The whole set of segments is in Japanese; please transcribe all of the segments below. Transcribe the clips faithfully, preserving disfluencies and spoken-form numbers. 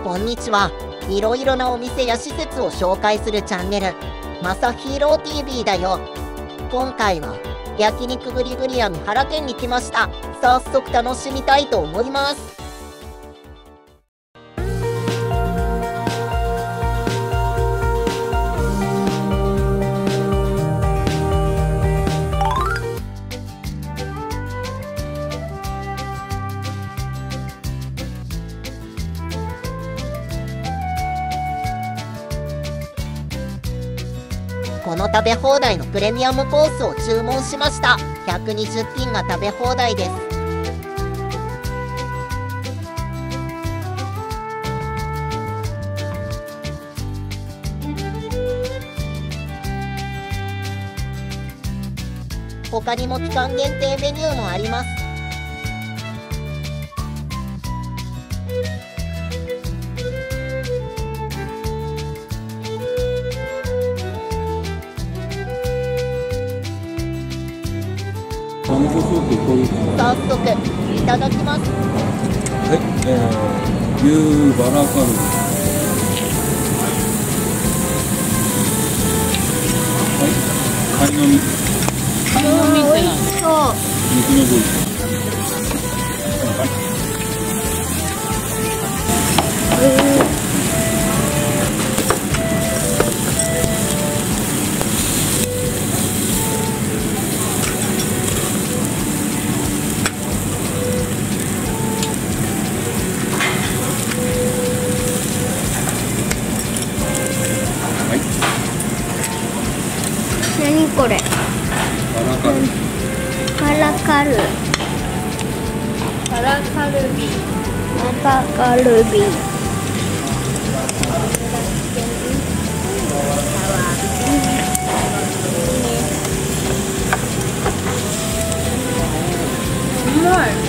こんにちは。いろいろなお店や施設を紹介するチャンネル、まさひろ ティーブイ だよ。今回は焼肉グリグリ屋三原店に来ました。早速楽しみたいと思います。この食べ放題のプレミアムコースを注文しました。ひゃくにじゅっぴんが食べ放題です。他にも期間限定メニューもあります。早速いただきます。 はい、えー、牛バラカルビ。はい、カニの身。 カニの身って何？ そう。 肉の部位。 何これ？ バラカルビ。 バラカル。 バラカルビ。 バラカルビ。 うまい。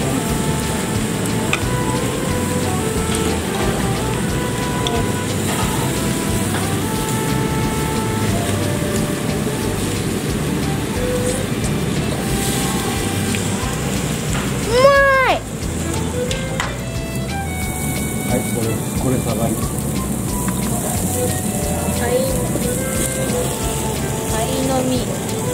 はい、これ、これ下がり。 カイカイの身。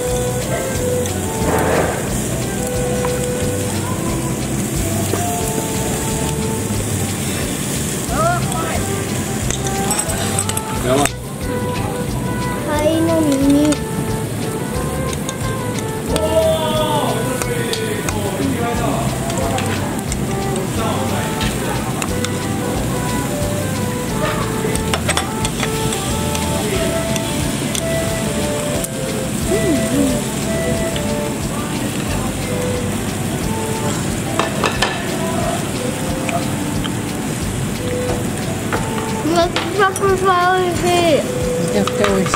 やばい。 貝の耳。めっちゃくちゃ美味しい。 めちゃくちゃ美味しい。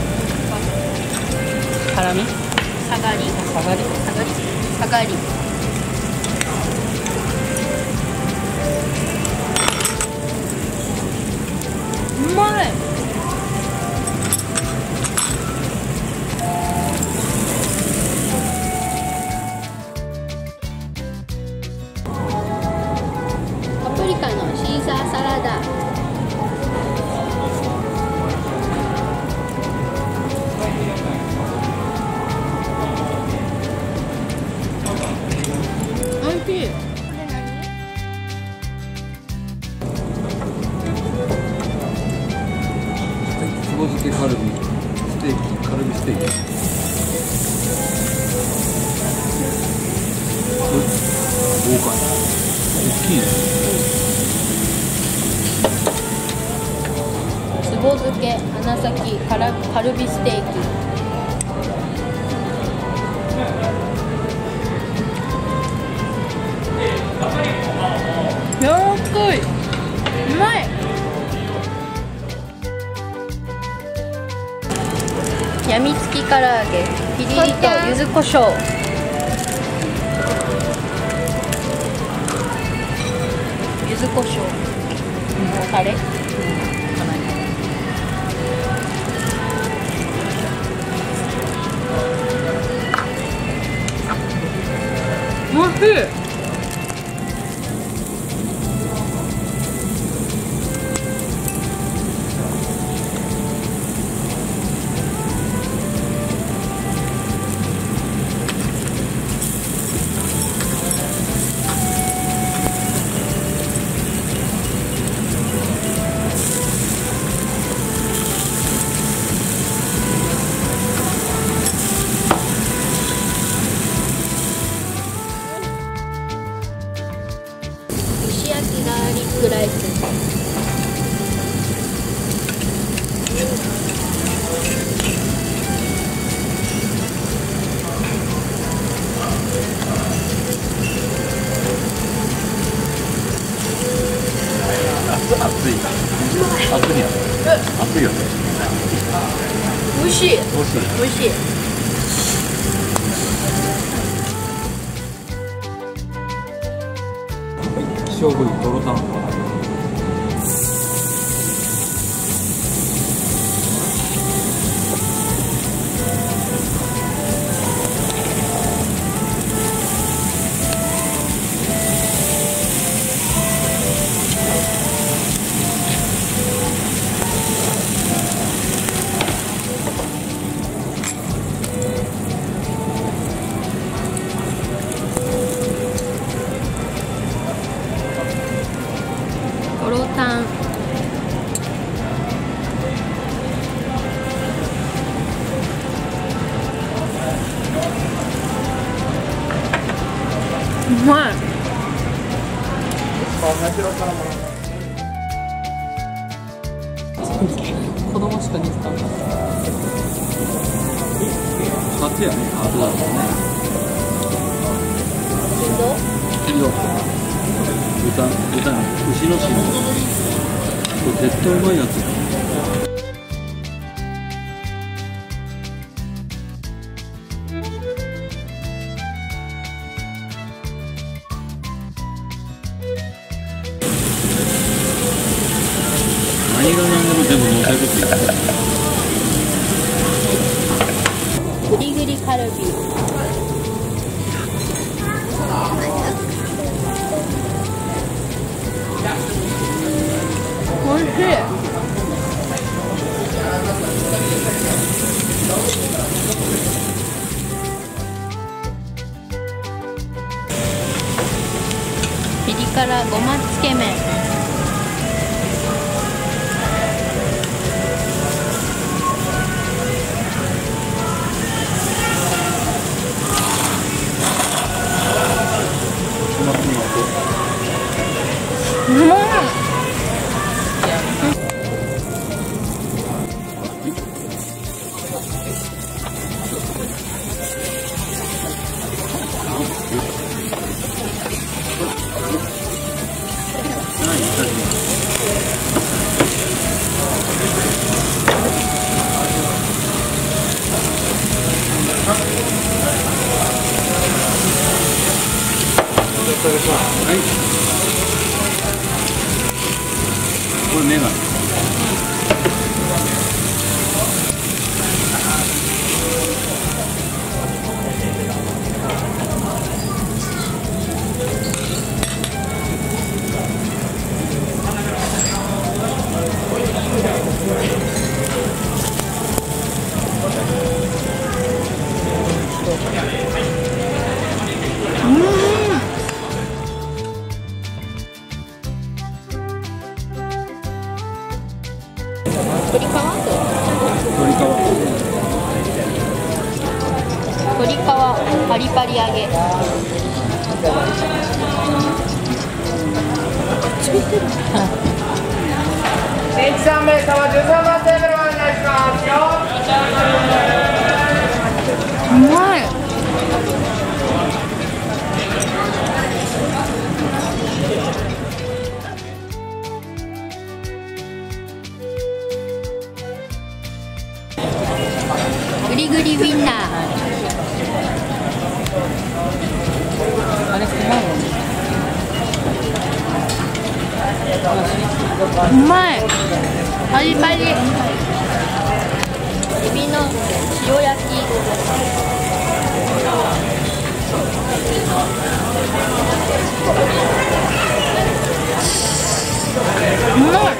辛み？下がり？下がり？下がり？下がり。うまい。パプリカのシーザーサラダ。おいしい。 つぼ漬けカルビ、ステーキ、カルビステーキ。豪華。大きいね。 つぼ漬け、花咲カラカルビステーキ。柔らかい。うまい。やみつき唐揚げ、ピリリと柚子胡椒。柚子胡椒。タレ。おいしい。 スライス。 熱い。熱いやん。熱いよね。 美味しい。 美味しい。 美味しい。 希少部位トロタン。 トロタン。うまい。子供しか似てたんだ。 カツやね。カツだもんね。 心臓？ 豚、豚の牛の心臓。これ絶対うまいやつや。何が何でも全部乗せるって言う。 グリグリカルビ。おいしい。ピリ辛ごまつけ麺。うまい。 はい。これメガネ。 鶏皮と鶏皮。 鶏皮パリパリ揚げ。 新規さん名様じゅうさんばんテーブルお願いしますよ。 うまい。グリグリウインナー。あれうまい。パリパリ。エビの塩焼き。うまい。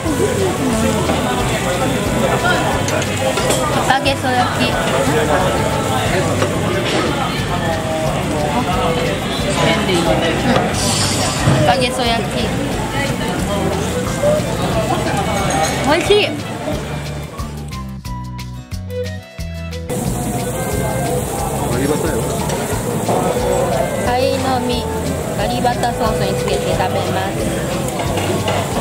赤ゲソ焼き。ペンでいいね。赤ゲソ焼き。おいしい。 ガリバタよ。 鯛の身ガリバタソースにつけて食べます。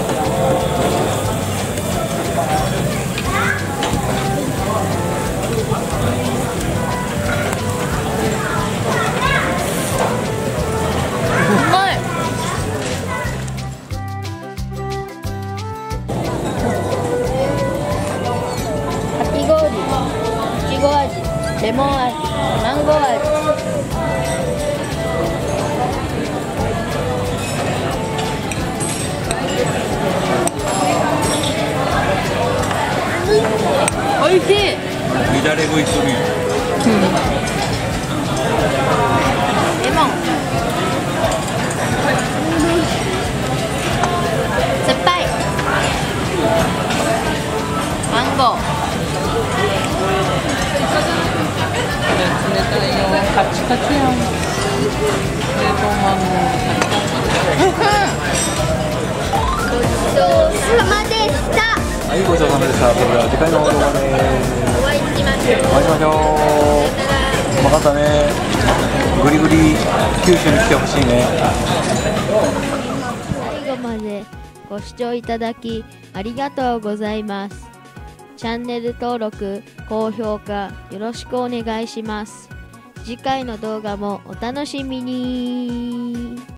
レモン味、マンゴー味。おいしい。 乱れ食いするやん。 レモン。酸っぱい。マンゴー。冷たいよ。カチカチやん。レモンマンゴごちそうさまでした。 はい、ごちそうさまでした。それでは次回の動画でお会いしましょう。 お会いしましょう。うまかったね。グリグリ九州に来てほしいね。 最後までご視聴いただきありがとうございます。チャンネル登録、高評価よろしくお願いします。次回の動画もお楽しみに。